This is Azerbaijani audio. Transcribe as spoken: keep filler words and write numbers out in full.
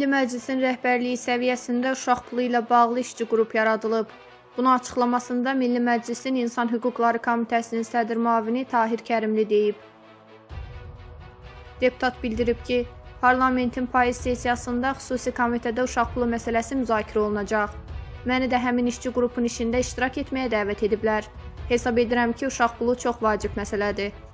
Milli Məclisin rəhbərliyi səviyyəsində uşaq pulu ilə bağlı işçi qrup yaradılıb. Bunu açıqlamasında Milli Məclisin İnsan Hüquqları Komitəsinin sədr müavini Tahir Kərimli deyib. Deputat bildirib ki, parlamentin payız sessiyasında xüsusi komitədə uşaq pulu məsələsi müzakirə olunacaq. Məni də həmin işçi qrupun işində iştirak etməyə dəvət ediblər. Hesab edirəm ki, uşaq pulu çox vacib məsələdir.